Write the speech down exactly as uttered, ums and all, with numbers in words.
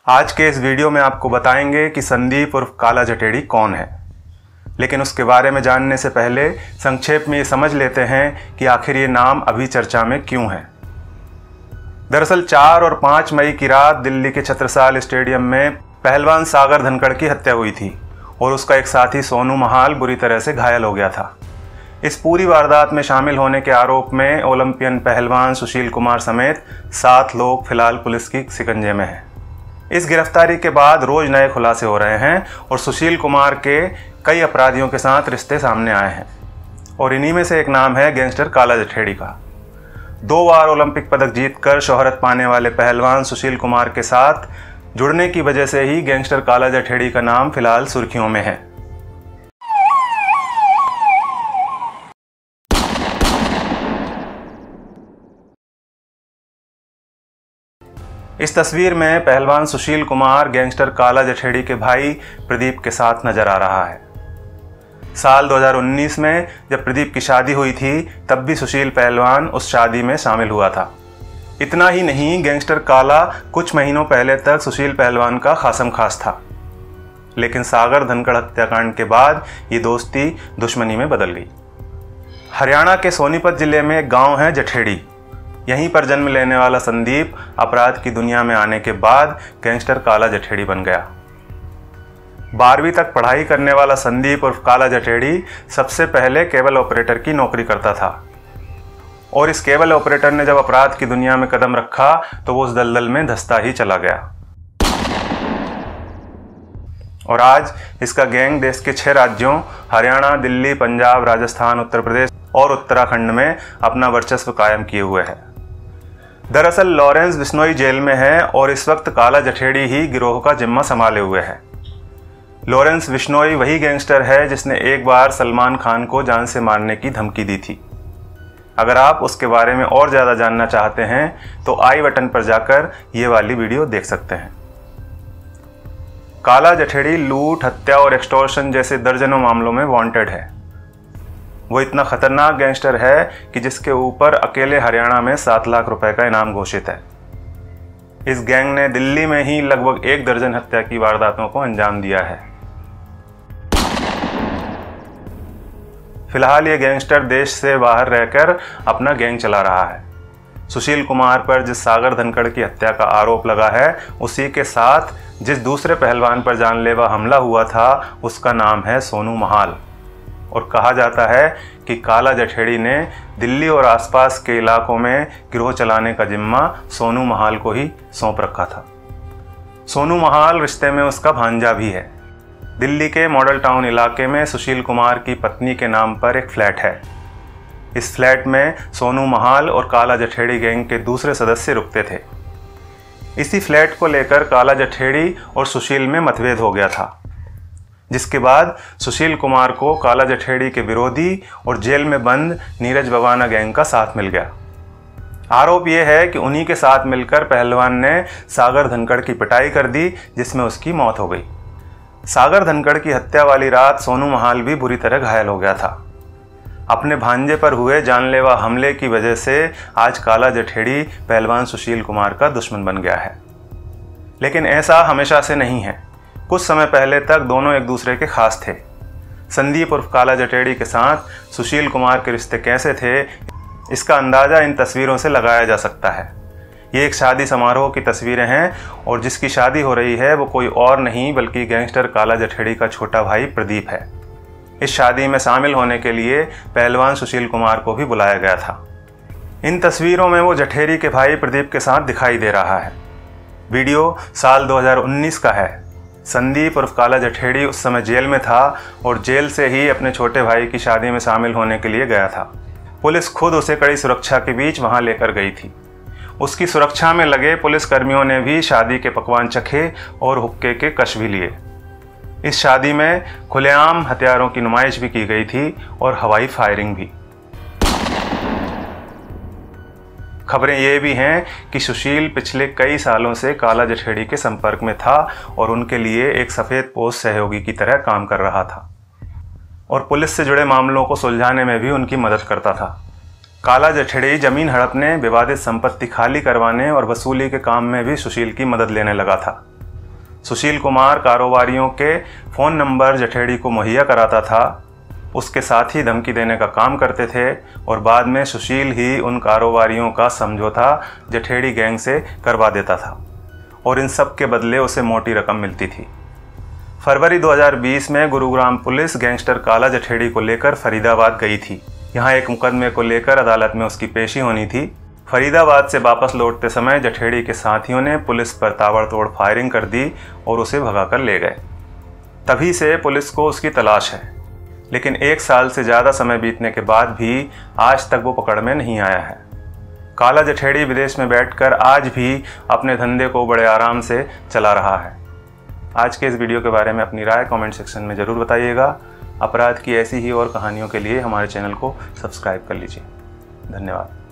आज के इस वीडियो में आपको बताएंगे कि संदीप उर्फ काला जठेड़ी कौन है, लेकिन उसके बारे में जानने से पहले संक्षेप में ये समझ लेते हैं कि आखिर ये नाम अभी चर्चा में क्यों है। दरअसल चार और पाँच मई की रात दिल्ली के छत्रसाल स्टेडियम में पहलवान सागर धनखड़ की हत्या हुई थी और उसका एक साथी सोनू महाल बुरी तरह से घायल हो गया था। इस पूरी वारदात में शामिल होने के आरोप में ओलंपियन पहलवान सुशील कुमार समेत सात लोग फिलहाल पुलिस की शिकंजे में हैं। इस गिरफ्तारी के बाद रोज नए खुलासे हो रहे हैं और सुशील कुमार के कई अपराधियों के साथ रिश्ते सामने आए हैं और इन्हीं में से एक नाम है गैंगस्टर काला जठेड़ी का। दो बार ओलंपिक पदक जीतकर शोहरत पाने वाले पहलवान सुशील कुमार के साथ जुड़ने की वजह से ही गैंगस्टर काला जठेड़ी का नाम फिलहाल सुर्खियों में है। इस तस्वीर में पहलवान सुशील कुमार गैंगस्टर काला जठेड़ी के भाई प्रदीप के साथ नजर आ रहा है। साल दो हज़ार उन्नीस में जब प्रदीप की शादी हुई थी तब भी सुशील पहलवान उस शादी में शामिल हुआ था। इतना ही नहीं, गैंगस्टर काला कुछ महीनों पहले तक सुशील पहलवान का खासम खास था, लेकिन सागर धनखड़ हत्याकांड के बाद ये दोस्ती दुश्मनी में बदल गई। हरियाणा के सोनीपत जिले में एक गांव है जठेड़ी। यहीं पर जन्म लेने वाला संदीप अपराध की दुनिया में आने के बाद गैंगस्टर काला जठेड़ी बन गया। बारहवीं तक पढ़ाई करने वाला संदीप उर्फ काला जठेड़ी सबसे पहले केबल ऑपरेटर की नौकरी करता था और इस केबल ऑपरेटर ने जब अपराध की दुनिया में कदम रखा तो वो उस दलदल में धंसता ही चला गया और आज इसका गैंग देश के छह राज्यों हरियाणा, दिल्ली, पंजाब, राजस्थान, उत्तर प्रदेश और उत्तराखंड में अपना वर्चस्व कायम किए हुए है। दरअसल लॉरेंस बिश्नोई जेल में है और इस वक्त काला जठेड़ी ही गिरोह का जिम्मा संभाले हुए है। लॉरेंस बिश्नोई वही गैंगस्टर है जिसने एक बार सलमान खान को जान से मारने की धमकी दी थी। अगर आप उसके बारे में और ज़्यादा जानना चाहते हैं तो आई बटन पर जाकर ये वाली वीडियो देख सकते हैं। काला जठेड़ी लूट, हत्या और एक्सटॉर्शन जैसे दर्जनों मामलों में वांटेड है। वो इतना खतरनाक गैंगस्टर है कि जिसके ऊपर अकेले हरियाणा में सात लाख रुपए का इनाम घोषित है। इस गैंग ने दिल्ली में ही लगभग एक दर्जन हत्या की वारदातों को अंजाम दिया है। फिलहाल ये गैंगस्टर देश से बाहर रहकर अपना गैंग चला रहा है। सुशील कुमार पर जिस सागर धनखड़ की हत्या का आरोप लगा है, उसी के साथ जिस दूसरे पहलवान पर जानलेवा हमला हुआ था उसका नाम है सोनू महाल और कहा जाता है कि काला जठेड़ी ने दिल्ली और आसपास के इलाकों में गिरोह चलाने का जिम्मा सोनू महाल को ही सौंप रखा था। सोनू महाल रिश्ते में उसका भांजा भी है। दिल्ली के मॉडल टाउन इलाके में सुशील कुमार की पत्नी के नाम पर एक फ्लैट है। इस फ्लैट में सोनू महाल और काला जठेड़ी गैंग के दूसरे सदस्य रुकते थे। इसी फ्लैट को लेकर काला जठेड़ी और सुशील में मतभेद हो गया था, जिसके बाद सुशील कुमार को काला जठेड़ी के विरोधी और जेल में बंद नीरज बवाना गैंग का साथ मिल गया। आरोप यह है कि उन्हीं के साथ मिलकर पहलवान ने सागर धनखड़ की पिटाई कर दी, जिसमें उसकी मौत हो गई। सागर धनखड़ की हत्या वाली रात सोनू महाल भी बुरी तरह घायल हो गया था। अपने भांजे पर हुए जानलेवा हमले की वजह से आज काला जठेड़ी पहलवान सुशील कुमार का दुश्मन बन गया है। लेकिन ऐसा हमेशा से नहीं है। कुछ समय पहले तक दोनों एक दूसरे के खास थे। संदीप उर्फ काला जठेड़ी के साथ सुशील कुमार के रिश्ते कैसे थे, इसका अंदाज़ा इन तस्वीरों से लगाया जा सकता है। ये एक शादी समारोह की तस्वीरें हैं और जिसकी शादी हो रही है वो कोई और नहीं बल्कि गैंगस्टर काला जठेड़ी का छोटा भाई प्रदीप है। इस शादी में शामिल होने के लिए पहलवान सुशील कुमार को भी बुलाया गया था। इन तस्वीरों में वो जठेड़ी के भाई प्रदीप के साथ दिखाई दे रहा है। वीडियो साल दो हज़ार उन्नीस का है। संदीप उर्फ काला जठेड़ी उस समय जेल में था और जेल से ही अपने छोटे भाई की शादी में शामिल होने के लिए गया था। पुलिस खुद उसे कड़ी सुरक्षा के बीच वहां लेकर गई थी। उसकी सुरक्षा में लगे पुलिस कर्मियों ने भी शादी के पकवान चखे और हुक्के के कश भी लिए। इस शादी में खुलेआम हथियारों की नुमाइश भी की गई थी और हवाई फायरिंग भी। खबरें ये भी हैं कि सुशील पिछले कई सालों से काला जठेड़ी के संपर्क में था और उनके लिए एक सफ़ेद पोश सहयोगी की तरह काम कर रहा था और पुलिस से जुड़े मामलों को सुलझाने में भी उनकी मदद करता था। काला जठेड़ी जमीन हड़पने, विवादित संपत्ति खाली करवाने और वसूली के काम में भी सुशील की मदद लेने लगा था। सुशील कुमार कारोबारियों के फ़ोन नंबर जठेड़ी को मुहैया कराता था, उसके साथ ही धमकी देने का काम करते थे और बाद में सुशील ही उन कारोबारियों का समझौता जठेड़ी गैंग से करवा देता था और इन सब के बदले उसे मोटी रकम मिलती थी। फरवरी दो हज़ार बीस में गुरुग्राम पुलिस गैंगस्टर काला जठेड़ी को लेकर फरीदाबाद गई थी। यहाँ एक मुकदमे को लेकर अदालत में उसकी पेशी होनी थी। फरीदाबाद से वापस लौटते समय जठेड़ी के साथियों ने पुलिस पर ताबड़तोड़ फायरिंग कर दी और उसे भगाकर ले गए। तभी से पुलिस को उसकी तलाश है, लेकिन एक साल से ज़्यादा समय बीतने के बाद भी आज तक वो पकड़ में नहीं आया है। काला जठेड़ी विदेश में बैठकर आज भी अपने धंधे को बड़े आराम से चला रहा है। आज के इस वीडियो के बारे में अपनी राय कमेंट सेक्शन में ज़रूर बताइएगा। अपराध की ऐसी ही और कहानियों के लिए हमारे चैनल को सब्सक्राइब कर लीजिए। धन्यवाद।